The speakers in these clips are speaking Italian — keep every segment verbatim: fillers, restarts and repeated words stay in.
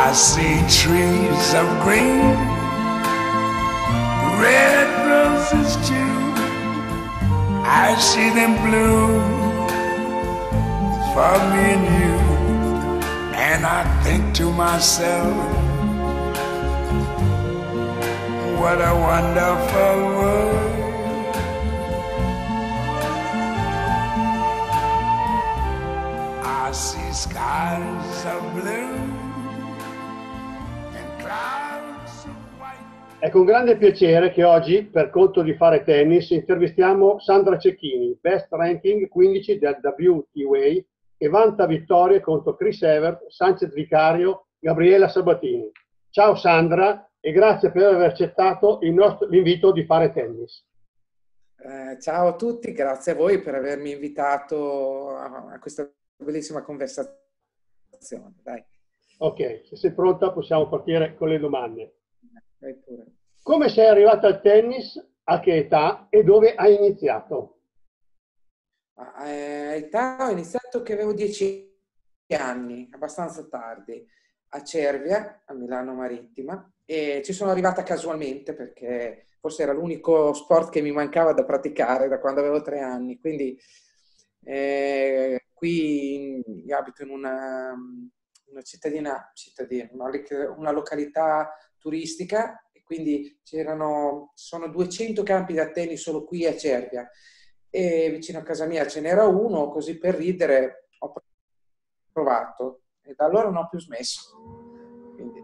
I see trees of green, red roses too. I see them bloom for me and you. And I think to myself, what a wonderful world. I see skies of blue and clouds of white. È con grande piacere che oggi, per conto di Fare Tennis, intervistiamo Sandra Cecchini, best ranking quindici del W T A, che vanta vittorie contro Chris Evert, Sanchez Vicario, Gabriela Sabatini. Ciao Sandra e grazie per aver accettato il nostro l'invito di Fare Tennis. Eh, ciao a tutti, grazie a voi per avermi invitato a, a questa bellissima conversazione. Dai. Ok, se sei pronta possiamo partire con le domande. Vai pure. Come sei arrivata al tennis, a che età e dove hai iniziato? A età ho iniziato che avevo dieci anni, abbastanza tardi, a Cervia, a Milano Marittima, e ci sono arrivata casualmente perché forse era l'unico sport che mi mancava da praticare da quando avevo tre anni. Quindi eh, qui io abito in una, una cittadina, cittadina una, una località turistica, e quindi c'erano, sono duecento campi da tennis solo qui a Cervia. E vicino a casa mia ce n'era uno, così per ridere ho provato e da allora non ho più smesso. Quindi.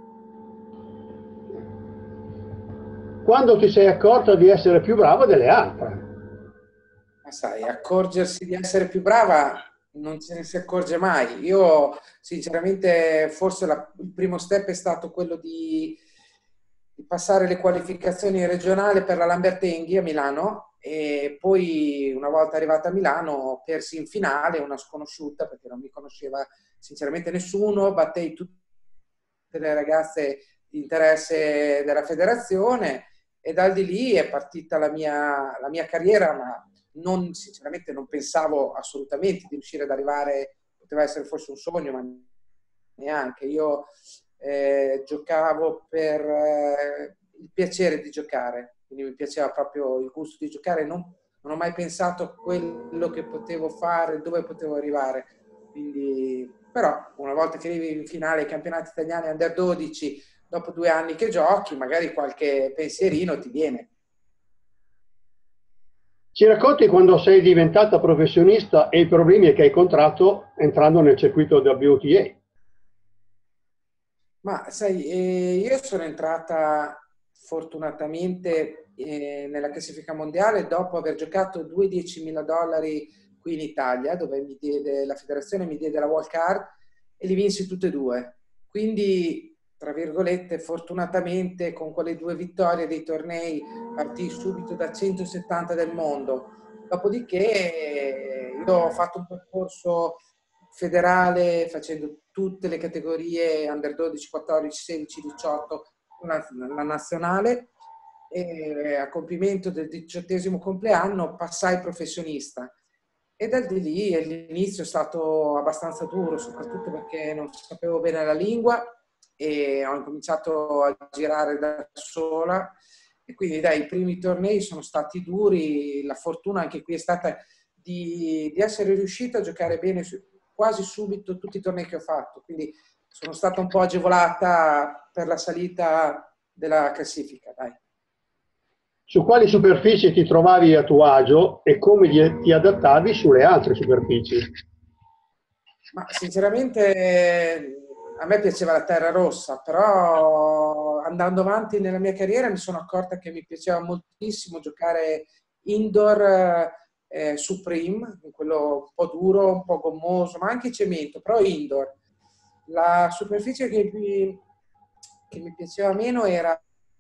Quando ti sei accorta di essere più brava delle altre? Ma sai, accorgersi di essere più brava non se ne si accorge mai. Io sinceramente forse la, il primo step è stato quello di, di passare le qualificazioni regionali per la Lambertenghi a Milano. E poi una volta arrivata a Milano persi in finale una sconosciuta perché non mi conosceva sinceramente nessuno, battei tutte le ragazze di interesse della federazione e da di lì è partita la mia, la mia carriera, ma non, sinceramente non pensavo assolutamente di riuscire ad arrivare, poteva essere forse un sogno, ma neanche. Io eh, giocavo per eh, il piacere di giocare. Quindi mi piaceva proprio il gusto di giocare, non, non ho mai pensato a quello che potevo fare, dove potevo arrivare. Quindi, però, una volta che arrivi in finale ai campionati italiani under dodici, dopo due anni che giochi, magari qualche pensierino ti viene. Ci racconti quando sei diventata professionista e i problemi che hai incontrato entrando nel circuito W T A? Ma sai, eh, io sono entrata fortunatamente eh, nella classifica mondiale dopo aver giocato due diecimila dollari qui in Italia, dove mi diede, la federazione mi diede la wild card e li vinsi tutte e due. Quindi, tra virgolette, fortunatamente con quelle due vittorie dei tornei partii subito da centosettanta del mondo. Dopodiché io ho fatto un percorso federale facendo tutte le categorie under dodici, quattordici, sedici, diciotto, la, la nazionale, e a compimento del diciottesimo compleanno passai professionista e da di lì l'inizio è stato abbastanza duro, soprattutto perché non sapevo bene la lingua e ho incominciato a girare da sola e quindi dai, i primi tornei sono stati duri. La fortuna anche qui è stata di, di essere riuscita a giocare bene su, quasi subito tutti i tornei che ho fatto, quindi sono stata un po' agevolata per la salita della classifica, dai. Su quali superfici ti trovavi a tuo agio e come ti adattavi sulle altre superfici? Ma sinceramente a me piaceva la terra rossa, però andando avanti nella mia carriera mi sono accorta che mi piaceva moltissimo giocare indoor eh, Supreme, quello un po' duro, un po' gommoso, ma anche cemento, però indoor. La superficie che mi, che mi piaceva meno era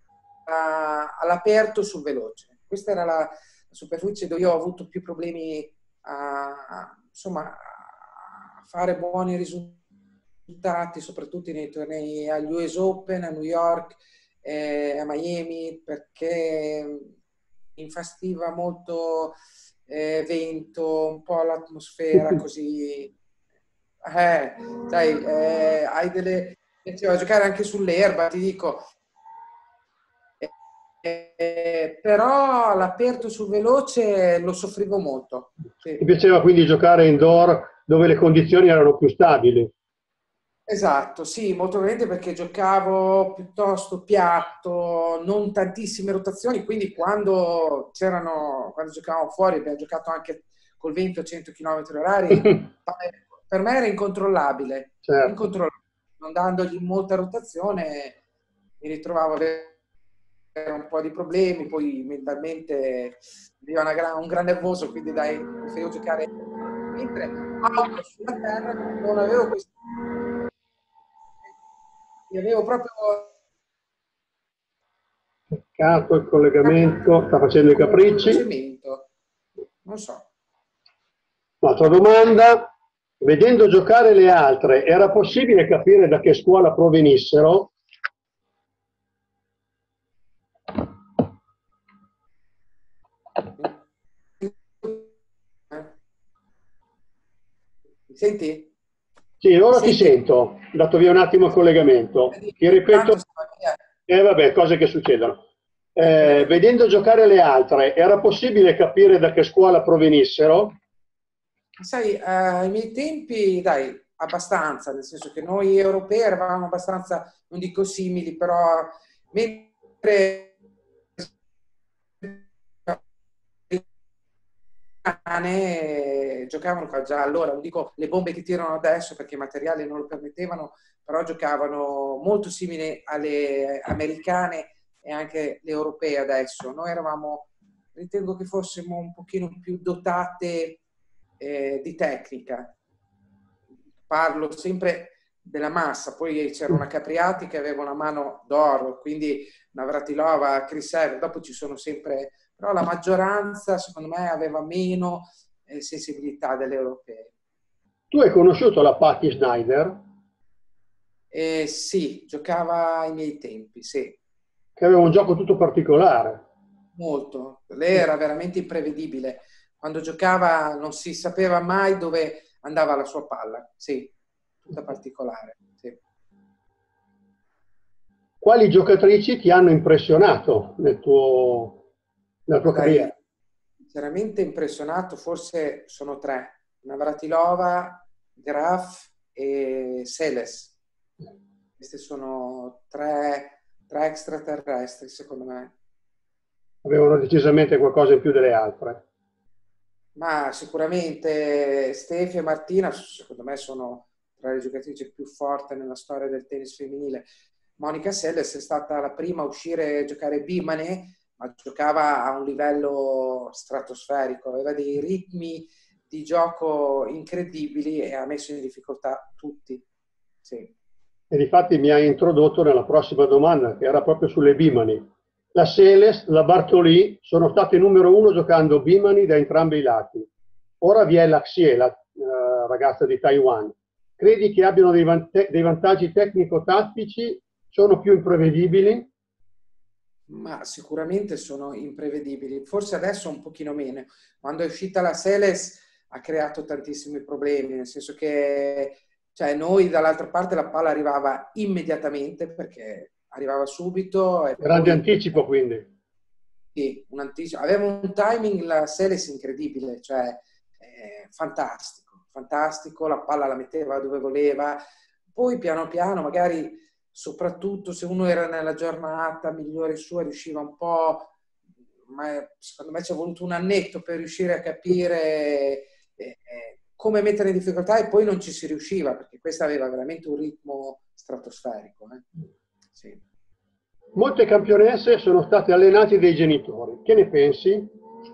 all'aperto sul veloce. Questa era la, la superficie dove io ho avuto più problemi a, a, insomma, a fare buoni risultati, soprattutto nei tornei agli U S Open, a New York, eh, a Miami, perché infastiva molto eh, vento, un po' l'atmosfera così. Eh, sai, eh, hai delle Mi piaceva giocare anche sull'erba, ti dico. Eh, però l'aperto sul veloce lo soffrivo molto. Sì. Ti piaceva quindi giocare indoor dove le condizioni erano più stabili? Esatto, sì, molto probabilmente perché giocavo piuttosto piatto, non tantissime rotazioni, quindi quando c'erano, quando giocavamo fuori, abbiamo giocato anche col vento a cento chilometri orari, per me era incontrollabile, Certo. incontrollabile, non dandogli molta rotazione mi ritrovavo a avere un po' di problemi, poi mentalmente veniva una gra- un gran nervoso, quindi dai, preferivo giocare mentre auto sulla terra non avevo questo, avevo proprio Peccato il collegamento, sta facendo i come sullo capricci. cemento, non so. Un'altra domanda. Vedendo giocare le altre, era possibile capire da che scuola provenissero? Mi senti? Sì, Mi ora ti senti? sento, ho dato via un attimo il collegamento. Ti ripeto, Tanto sono via. eh vabbè, cose che succedono. Eh, Eh, vedendo giocare le altre, era possibile capire da che scuola provenissero? Sai, eh, ai miei tempi, dai, abbastanza, nel senso che noi europei eravamo abbastanza, non dico simili, però mentre americane giocavano già allora, non dico le bombe che tirano adesso perché i materiali non lo permettevano, però giocavano molto simili alle americane e anche le europee adesso. Noi eravamo, ritengo che fossimo un pochino più dotate eh, di tecnica. Parlo sempre della massa, poi c'era una Capriati che aveva una mano d'oro, quindi Navratilova, Chris Evert, dopo ci sono sempre, però la maggioranza secondo me aveva meno eh, sensibilità delle europee. Tu hai conosciuto la Patty Snyder, Eh, sì, giocava ai miei tempi, sì, che aveva un gioco tutto particolare. molto. Lei era veramente imprevedibile. Quando giocava non si sapeva mai dove andava la sua palla, sì, tutta particolare. Sì. Quali giocatrici ti hanno impressionato nel tuo, nella tua Ma dai, carriera? sinceramente impressionato, forse sono tre, Navratilova, Graf e Seles. Questi sono tre, tre extraterrestri, secondo me. Avevano decisamente qualcosa in più delle altre. Ma sicuramente Stefi e Martina, secondo me, sono tra le giocatrici più forti nella storia del tennis femminile. Monica Seles è stata la prima a uscire a giocare bimane, ma giocava a un livello stratosferico, aveva dei ritmi di gioco incredibili e ha messo in difficoltà tutti. Sì. E difatti mi hai introdotto nella prossima domanda, che era proprio sulle Bimani. La Seles, la Bartoli sono state numero uno giocando Bimani da entrambi i lati. Ora vi è la Xie, la eh, ragazza di Taiwan. Credi che abbiano dei, vant- dei vantaggi tecnico-tattici? Sono più imprevedibili? Ma sicuramente sono imprevedibili. Forse adesso un pochino meno. Quando è uscita la Seles ha creato tantissimi problemi, nel senso che cioè, noi dall'altra parte la palla arrivava immediatamente perché arrivava subito e Grande poi anticipo quindi. sì, un anticipo. Aveva un timing la Seles incredibile, cioè eh, fantastico, fantastico, la palla la metteva dove voleva. Poi piano piano magari soprattutto se uno era nella giornata migliore sua, riusciva un po', ma secondo me ci è voluto un annetto per riuscire a capire eh, eh, come mettere in difficoltà e poi non ci si riusciva, perché questa aveva veramente un ritmo stratosferico. Eh. Sì. Molte campionesse sono state allenate dai genitori. Che ne pensi?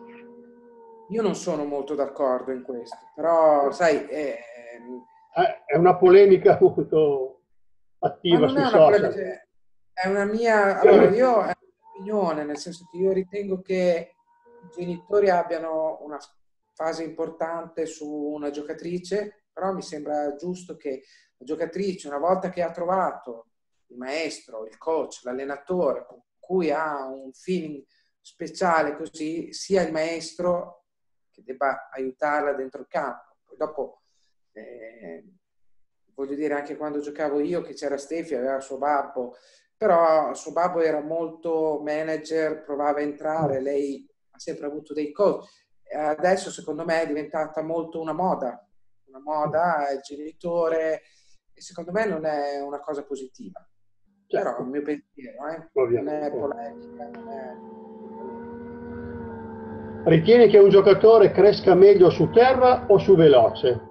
Io non sono molto d'accordo in questo, però sai, eh, Eh, È una polemica molto ma attiva non è sui una polemica, social. cioè, è una mia, allora io è un'opinione, nel senso che io ritengo che i genitori abbiano una fase importante su una giocatrice, però mi sembra giusto che la giocatrice, una volta che ha trovato il maestro, il coach, l'allenatore, con cui ha un feeling speciale così, sia il maestro che debba aiutarla dentro il campo. Poi dopo eh, voglio dire, anche quando giocavo io, che c'era Stefi, aveva suo babbo, però suo babbo era molto manager, provava a entrare, lei ha sempre avuto dei coach. Adesso secondo me è diventata molto una moda, una moda, il genitore, e secondo me non è una cosa positiva. Certo. Però è il mio pensiero, eh? Non è polemica, non è... Ritieni che un giocatore cresca meglio su terra o su veloce?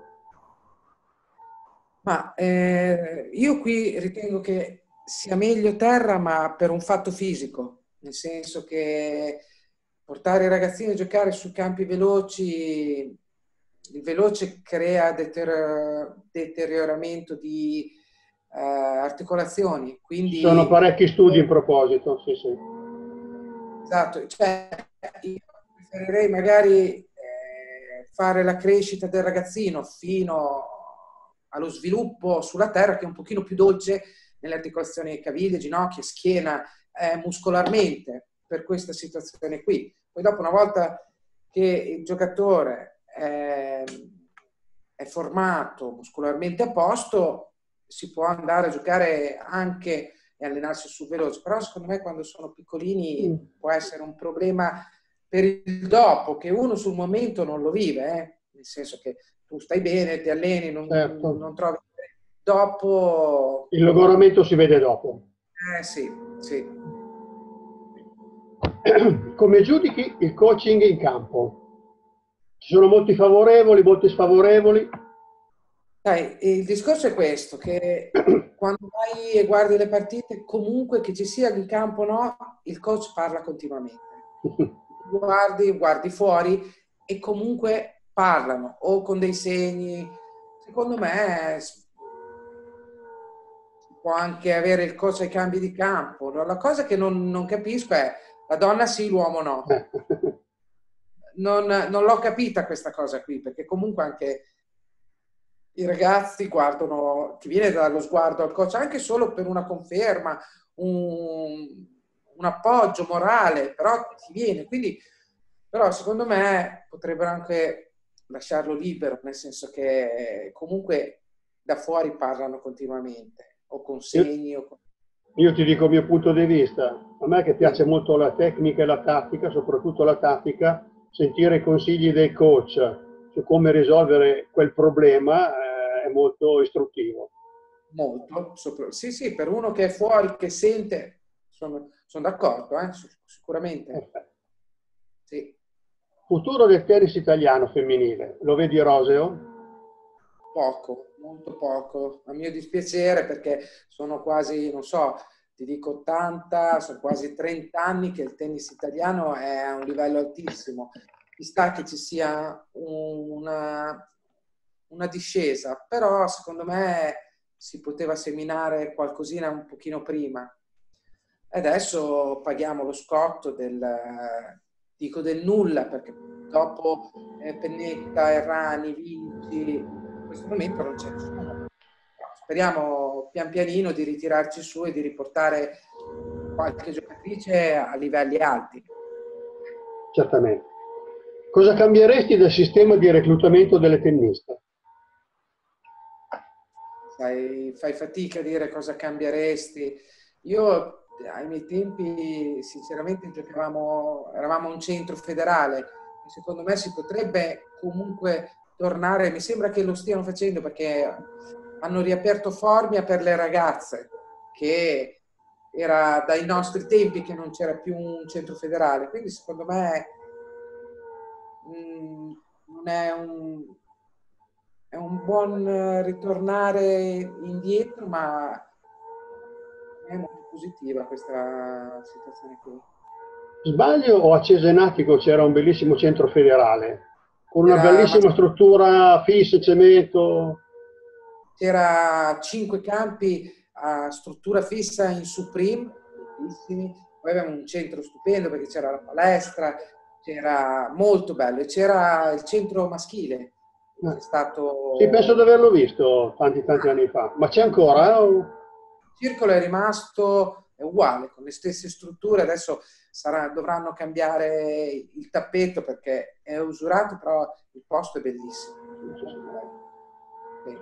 Ma eh, io qui ritengo che sia meglio terra, ma per un fatto fisico, nel senso che portare i ragazzini a giocare su campi veloci, il veloce crea deterior- deterioramento di eh, articolazioni, Ci sono quindi parecchi studi in proposito, sì, sì. esatto, cioè io preferirei magari eh, fare la crescita del ragazzino fino allo sviluppo sulla terra, che è un pochino più dolce nelle articolazioni caviglie, ginocchia, schiena, eh, muscolarmente, per questa situazione qui. Poi dopo, una volta che il giocatore è, è formato, muscolarmente a posto, si può andare a giocare anche e allenarsi sul veloce, però secondo me quando sono piccolini Mm. può essere un problema per il dopo, che uno sul momento non lo vive, eh? Nel senso che tu stai bene, ti alleni, non, Certo. non trovi... Dopo... Il logoramento si vede dopo. Eh sì, sì. Come giudichi il coaching in campo? Ci sono molti favorevoli, molti sfavorevoli. Dai, il discorso è questo, che quando vai e guardi le partite, comunque che ci sia in campo o no, il coach parla continuamente. Guardi, guardi fuori e comunque parlano, o con dei segni. Secondo me si può anche avere il coach ai cambi di campo. La cosa che non, non capisco è la donna sì, l'uomo no. Non, non l'ho capita questa cosa qui, perché comunque anche i ragazzi guardano, ti viene dallo sguardo al coach anche solo per una conferma, un, un appoggio morale, però ti viene. Quindi, però secondo me potrebbero anche lasciarlo libero, nel senso che comunque da fuori parlano continuamente, o con segni o con... Io ti dico il mio punto di vista, a me che piace Sì. molto la tecnica e la tattica, soprattutto la tattica, sentire i consigli dei coach su come risolvere quel problema eh, è molto istruttivo. Molto, sopra... sì, sì, per uno che è fuori, che sente, sono, sono d'accordo, eh, sicuramente. Sì. Futuro del tennis italiano femminile, lo vedi roseo? Poco, molto poco, a mio dispiacere, perché sono quasi, non so, ti dico ottanta, sono quasi trenta anni che il tennis italiano è a un livello altissimo. Ci sta che ci sia una, una discesa, però secondo me si poteva seminare qualcosina un pochino prima. Adesso paghiamo lo scotto del, dico del nulla, perché dopo eh, Pennetta, Errani, Vinci, in questo momento non c'è nessuno. Speriamo pian pianino di ritirarci su e di riportare qualche giocatrice a livelli alti. Certamente. Cosa cambieresti del sistema di reclutamento delle tenniste? Sai, fai fatica a dire cosa cambieresti. Io ai miei tempi sinceramente giocavamo, eravamo un centro federale e secondo me si potrebbe comunque tornare, mi sembra che lo stiano facendo, perché hanno riaperto Formia per le ragazze, che era dai nostri tempi che non c'era più un centro federale, quindi secondo me mh, non è un, è un buon ritornare indietro, ma è molto positiva questa situazione qui. Sbaglio o a Cesenatico c'era un bellissimo centro federale con una Era, bellissima struttura fissa, cemento? c'era cinque campi a struttura fissa in Supreme, bellissimi. Poi avevamo un centro stupendo perché c'era la palestra, c'era molto bello, e c'era il centro maschile, che è stato... Sì, penso di averlo visto tanti tanti anni fa, ma c'è ancora? O... Il circolo è rimasto è uguale, con le stesse strutture. Adesso sarà, dovranno cambiare il tappeto perché è usurato, però il posto è bellissimo. Sì.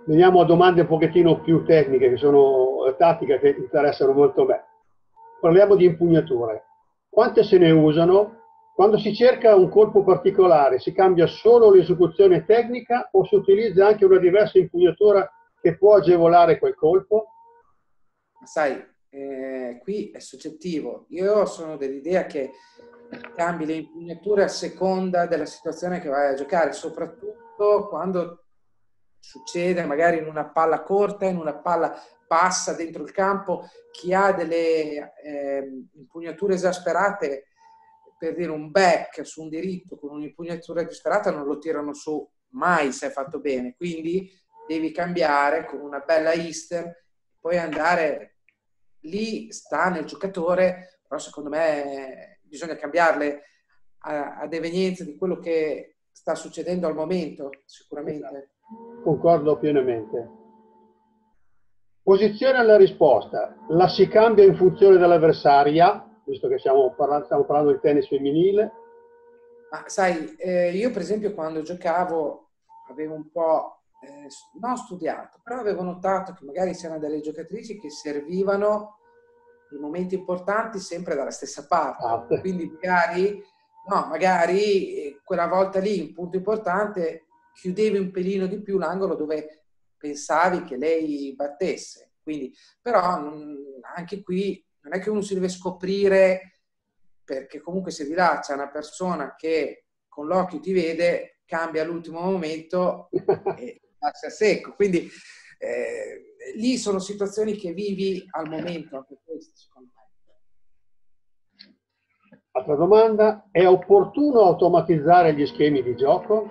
Veniamo a domande un pochettino più tecniche, che sono tattiche, che interessano molto me. Parliamo di impugnature. Quante se ne usano? Quando si cerca un colpo particolare, si cambia solo l'esecuzione tecnica o si utilizza anche una diversa impugnatura che può agevolare quel colpo? Sai, eh, qui è soggettivo. Io sono dell'idea che cambi le impugnature a seconda della situazione che vai a giocare, soprattutto quando succede magari in una palla corta, in una palla bassa dentro il campo. Chi ha delle eh, impugnature esasperate, per dire un back su un diritto con un'impugnatura disperata, non lo tirano su mai se è fatto bene, quindi devi cambiare con una bella Eastern, poi andare, lì sta nel giocatore, però secondo me bisogna cambiarle a, ad evenienza di quello che sta succedendo al momento, sicuramente. Concordo pienamente. Posizione alla risposta, la si cambia in funzione dell'avversaria, visto che stiamo parlando, stiamo parlando di tennis femminile. Ma sai, eh, io per esempio quando giocavo avevo un po', eh, non studiato, però avevo notato che magari c'erano delle giocatrici che servivano in momenti importanti sempre dalla stessa parte. Ah, Quindi magari, no, magari quella volta lì, un punto importante, chiudevi un pelino di più l'angolo dove pensavi che lei battesse. Quindi, però anche qui non è che uno si deve scoprire, perché comunque se di là c'è una persona che con l'occhio ti vede, cambia all'ultimo momento e lascia secco. Quindi eh, lì sono situazioni che vivi al momento, anche questo secondo me. Altra domanda, è opportuno automatizzare gli schemi di gioco?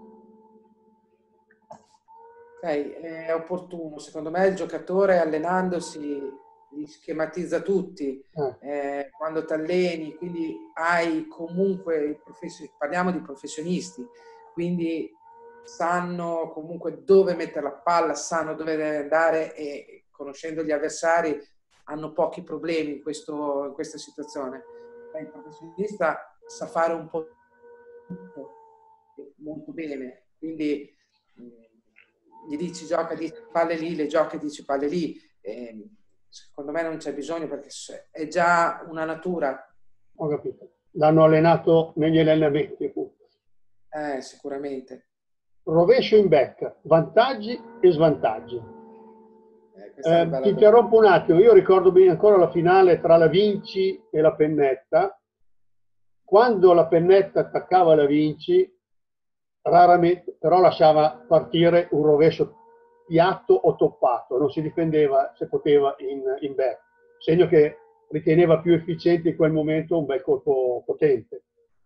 Sai, è opportuno, secondo me il giocatore allenandosi li schematizza tutti, Eh. eh, quando ti alleni, quindi hai comunque, parliamo di professionisti, quindi sanno comunque dove mettere la palla, sanno dove deve andare e conoscendo gli avversari hanno pochi problemi in, questo, in questa situazione. Il professionista sa fare un po' tutto molto bene, quindi gli dici gioca dieci palle lì, le gioca dieci palle lì. E secondo me non c'è bisogno perché è già una natura. Ho capito. L'hanno allenato negli allenamenti. Eh, sicuramente. Rovescio in back, vantaggi e svantaggi. Eh, eh, ti interrompo un attimo, io ricordo bene ancora la finale tra la Vinci e la Pennetta. Quando la Pennetta attaccava la Vinci, raramente però lasciava partire un rovescio piatto o toppato, non si difendeva se poteva in, in back, segno che riteneva più efficiente in quel momento un bel colpo potente.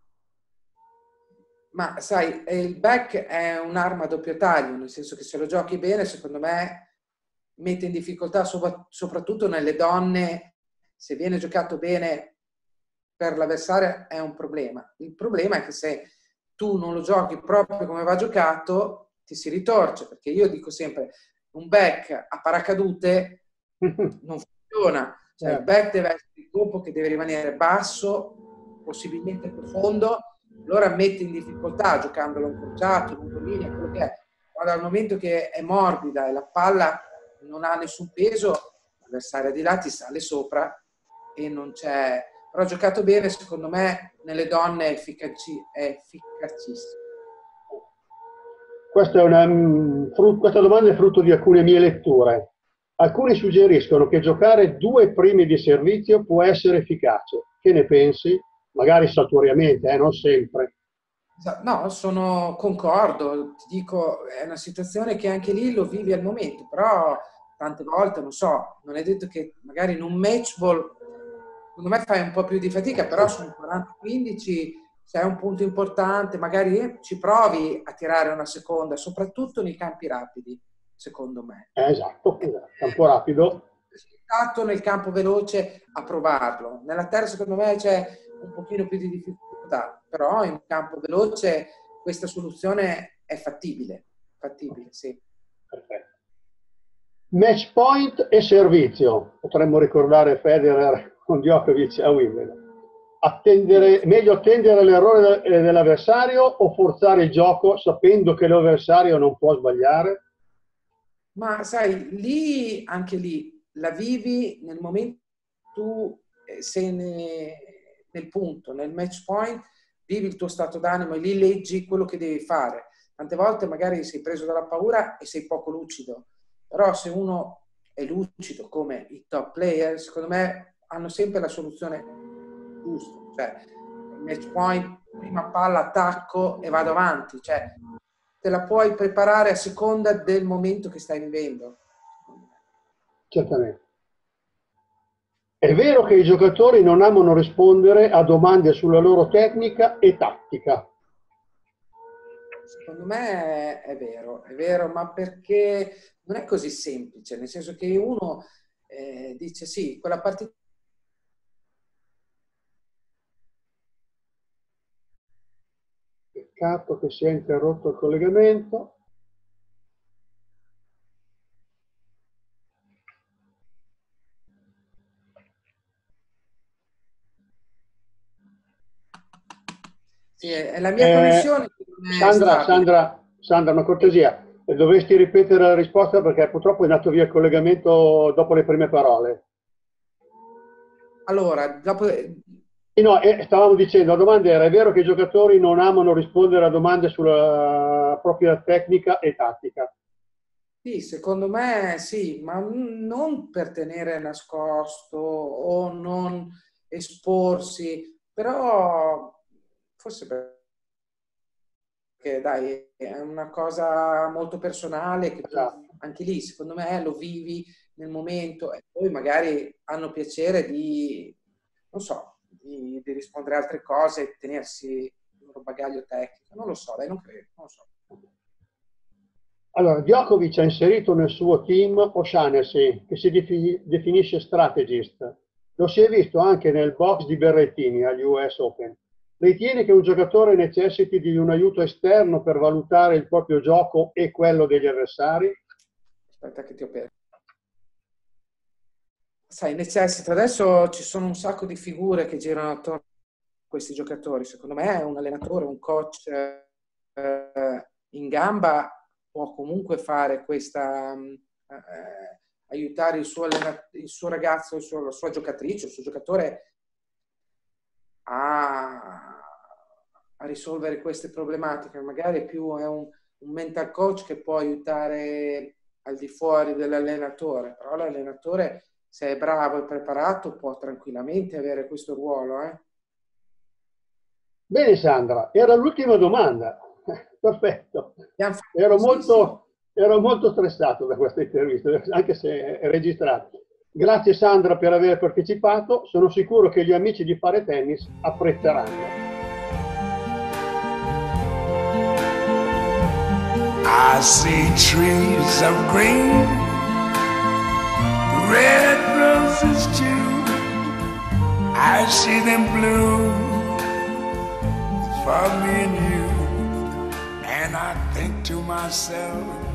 Ma sai, il back è un'arma a doppio taglio, nel senso che se lo giochi bene, secondo me mette in difficoltà soprattutto nelle donne. Se viene giocato bene per l'avversario è un problema. Il problema è che se tu non lo giochi proprio come va giocato, ti si ritorce, perché io dico sempre un back a paracadute non funziona, cioè il back deve essere il colpo che deve rimanere basso, possibilmente profondo, allora mette in difficoltà giocandolo incrociato, lungolinea, quello che è. Ma dal momento che è morbida e la palla non ha nessun peso, l'avversario di là ti sale sopra e non c'è. Però giocato bene, secondo me, nelle donne è, efficaci, è efficacissimo. Questa, è una, questa domanda è frutto di alcune mie letture. Alcuni suggeriscono che giocare due primi di servizio può essere efficace. Che ne pensi? Magari saltuariamente, eh, non sempre. No, sono concordo. Ti dico, è una situazione che anche lì lo vivi al momento, però tante volte, non so, non è detto che magari in un match ball secondo me fai un po' più di fatica, però su un quaranta quindici se è un punto importante, magari ci provi a tirare una seconda, soprattutto nei campi rapidi, secondo me. Eh, esatto, esatto, campo rapido. Stato nel campo veloce a provarlo. Nella terra secondo me c'è un pochino più di difficoltà, però in campo veloce questa soluzione è fattibile. Fattibile, sì. Perfetto. Match point e servizio. Potremmo ricordare Federer con Djokovic a Wimbledon. Attendere, meglio attendere l'errore dell'avversario o forzare il gioco sapendo che l'avversario non può sbagliare? Ma sai, lì, anche lì, la vivi nel momento tu sei ne, nel punto, nel match point, vivi il tuo stato d'animo e lì leggi quello che devi fare. Tante volte magari sei preso dalla paura e sei poco lucido, però se uno è lucido come i top player, secondo me hanno sempre la soluzione giusta, cioè match point, prima palla, attacco e vado avanti, cioè te la puoi preparare a seconda del momento che stai vivendo. Certamente. È vero che i giocatori non amano rispondere a domande sulla loro tecnica e tattica. Secondo me è vero, è vero, ma perché non è così semplice, nel senso che uno eh, dice sì, quella partita Peccato che sia interrotto il collegamento. sì, è la mia Eh, connessione. Sandra, Sandra, Sandra, una cortesia, dovresti ripetere la risposta perché purtroppo è andato via il collegamento dopo le prime parole. Allora, dopo... Sì, no, eh, stavamo dicendo, la domanda era, è vero che i giocatori non amano rispondere a domande sulla propria tecnica e tattica? Sì, secondo me sì, ma non per tenere nascosto o non esporsi, però forse perché dai, è una cosa molto personale che tu Esatto. anche lì, secondo me, lo vivi nel momento e poi magari hanno piacere di, non so, di, di rispondere a altre cose e tenersi il loro bagaglio tecnico. Non lo so, dai, non credo, non lo so. Allora, Djokovic ha inserito nel suo team O'Shaughnessy, che si definisce strategist. Lo si è visto anche nel box di Berrettini agli U S Open. Ritiene che un giocatore necessiti di un aiuto esterno per valutare il proprio gioco e quello degli avversari? Aspetta che ti ho perso. Sai, necessita. Adesso ci sono un sacco di figure che girano attorno a questi giocatori. Secondo me un allenatore, un coach eh, in gamba può comunque fare questa, eh, aiutare il suo, il suo ragazzo, il suo, la sua giocatrice, il suo giocatore a, a risolvere queste problematiche. Magari più è un, un mental coach che può aiutare al di fuori dell'allenatore, però l'allenatore, se è bravo e preparato, può tranquillamente avere questo ruolo. Eh? Bene Sandra, era l'ultima domanda. Perfetto. Ero molto, ero molto stressato da questa intervista, anche se è registrata. Grazie Sandra per aver partecipato, sono sicuro che gli amici di Fare Tennis apprezzeranno. I see trees of green, red roses too. I see them bloom for me and you. And I think to myself,